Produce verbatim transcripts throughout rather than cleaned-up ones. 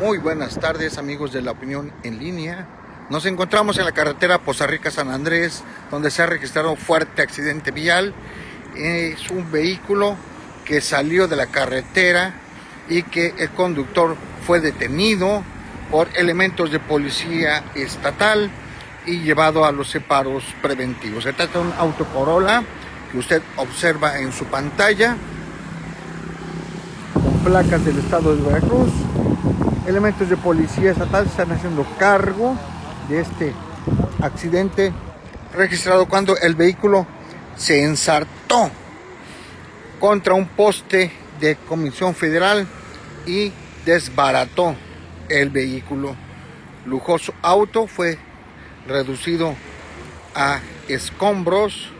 Muy buenas tardes, amigos de La Opinión en Línea. Nos encontramos en la carretera Poza Rica-San Andrés, donde se ha registrado un fuerte accidente vial. Es un vehículo que salió de la carretera y que el conductor fue detenido por elementos de policía estatal y llevado a los separos preventivos. Se trata de un auto Corolla que usted observa en su pantalla, con placas del estado de Veracruz. Elementos de policía estatal están haciendo cargo de este accidente registrado cuando el vehículo se ensartó contra un poste de Comisión Federal y desbarató el vehículo. Lujoso auto fue reducido a escombros.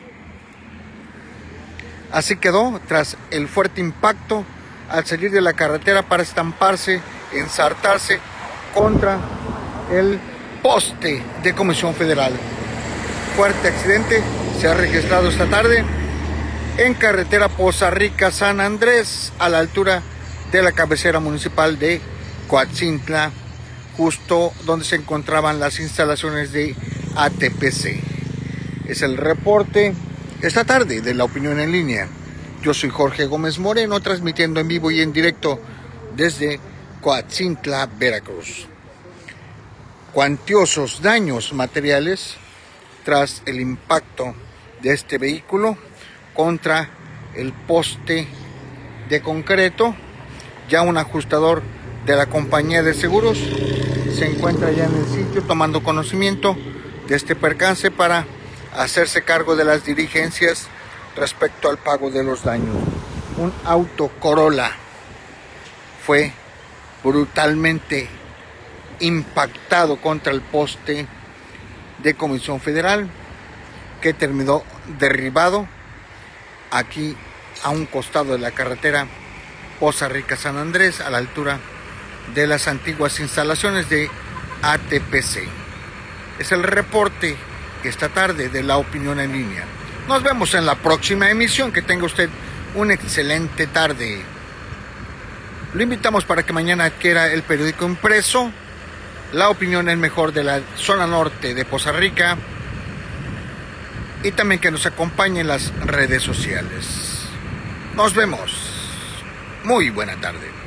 Así quedó tras el fuerte impacto al salir de la carretera para estamparse, ensartarse contra el poste de Comisión Federal. Fuerte accidente se ha registrado esta tarde en carretera Poza Rica-San Andrés, a la altura de la cabecera municipal de Coatzintla, justo donde se encontraban las instalaciones de A T P C. Es el reporte esta tarde de La Opinión en Línea. Yo soy Jorge Gómez Moreno, transmitiendo en vivo y en directo desde Coatzintla, Veracruz. Cuantiosos daños materiales tras el impacto de este vehículo contra el poste de concreto. Ya un ajustador de la compañía de seguros se encuentra ya en el sitio tomando conocimiento de este percance para hacerse cargo de las diligencias respecto al pago de los daños. Un auto Corolla fue brutalmente impactado contra el poste de Comisión Federal, que terminó derribado aquí a un costado de la carretera Poza Rica-San Andrés, a la altura de las antiguas instalaciones de A T P C. Es el reporte esta tarde de La Opinión en Línea. Nos vemos en la próxima emisión. Que tenga usted una excelente tarde. Lo invitamos para que mañana adquiera el periódico impreso La Opinión, el mejor de la zona norte de Poza Rica, y también que nos acompañe en las redes sociales. Nos vemos. Muy buena tarde.